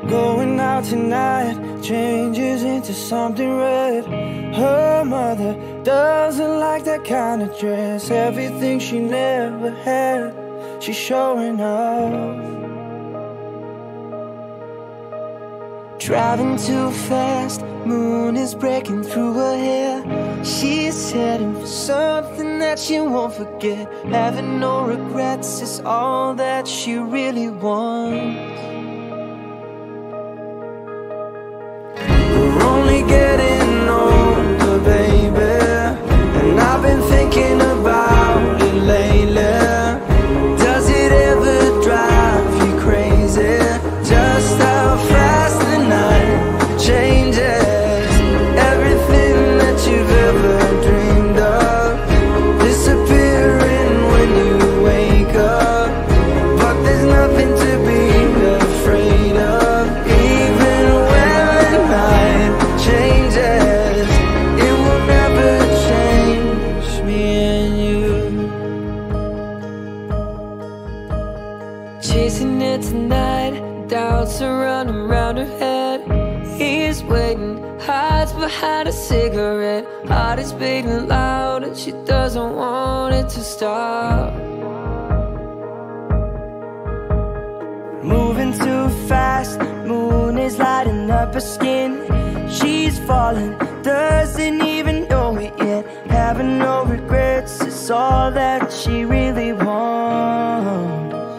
Going out tonight changes into something red. Her mother doesn't like that kind of dress. Everything she never had, she's showing off. Driving too fast, moon is breaking through her hair. She's heading for something that she won't forget. Having no regrets is all that she really wants. We're only getting older, baby, and I've been thinking about it lately. Does it ever drive you crazy? Just how fast the night changes. Everything that you've ever dreamed of disappearing when you wake up. But there's nothing to be afraid of. Even when the night changes, it will never change me and you. Chasing it tonight, doubts are running round her head. He's waiting, hides behind a cigarette. Heart is beating loud and she doesn't want it to stop. Moving too fast, moon is lighting up her skin. She's falling, doesn't even know it yet. Having no regrets is all that she really wants.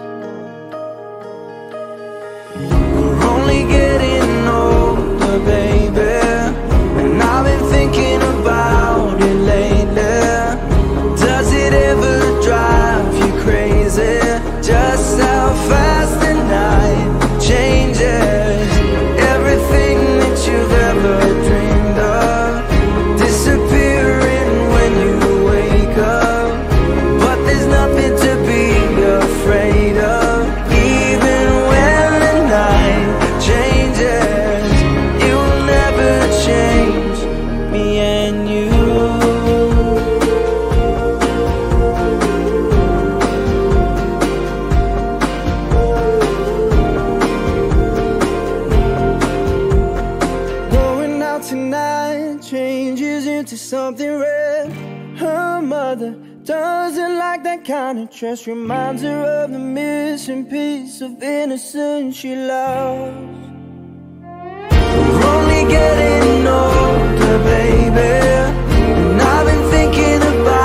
We're only getting older, baby, and I've been thinking about it lately. Does it ever drive you crazy? Just how fast the night changes. Everything that you've ever dreamed of disappearing when you wake up. But there's nothing to be afraid of. Even when the night changes, it will never change me and you. Going out tonight changes into something red. Her mother doesn't like that kind of dress. Reminds her of the missing piece of innocence she lost. We're only getting older, baby, and I've been thinking about